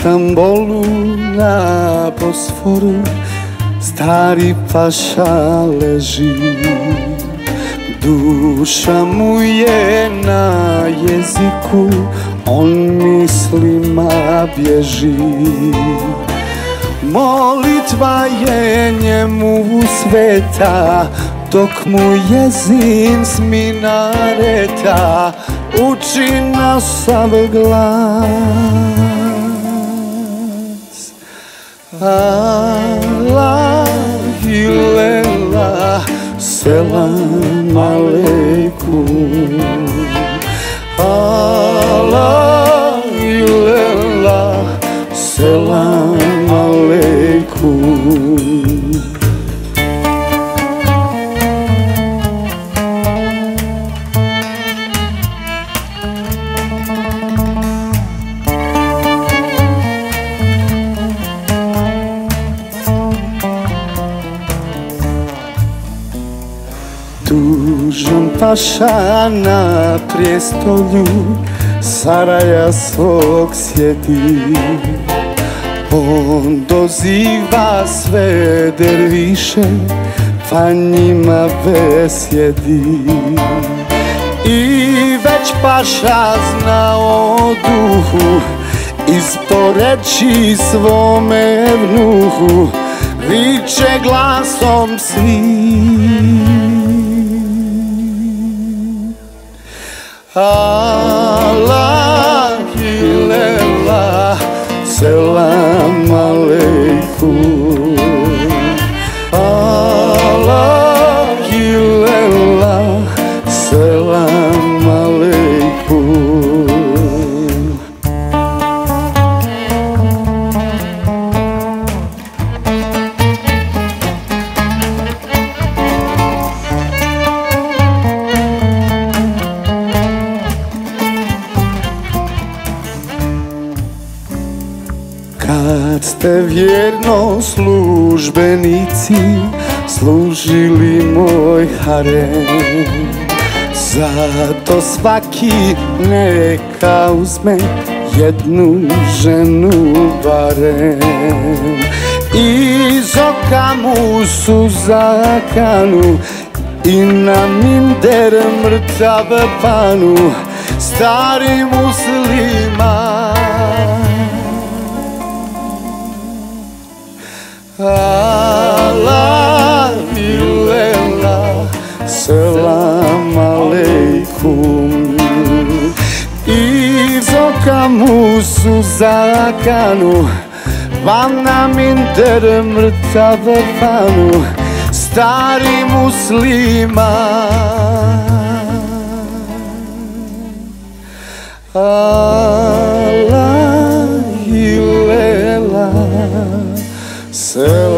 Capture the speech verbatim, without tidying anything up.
Istanbulu na Bosforu stari paša leži, duša mu je na jeziku, on mislima bježi. Molitva je njemu sveta, dok mu jezin s minareta uči na sav glas. Allah ilela, selam aleikum. Allah ilela, selam aleikum. Tužan paša na prijestolju Saraja svog sjedi, on doziva sve derviše, pa njima besjedi. I već paša zna o duhu, isporeći svome vnuhu, viče glasom svih. Allah ilela, selam aleikum. Allah ilela, selam aleikum. Kad ste vjerno službenici služili moj harem, zato svaki neka uzme jednu ženu barem. Iz oka mu suza kanu i na minder mrtav panu, stari musliman. Allah ilela, selam aleikum. Iz oka mu suza kanu, vam na minder mrtav panu, stari musliman. Allah ilela, selam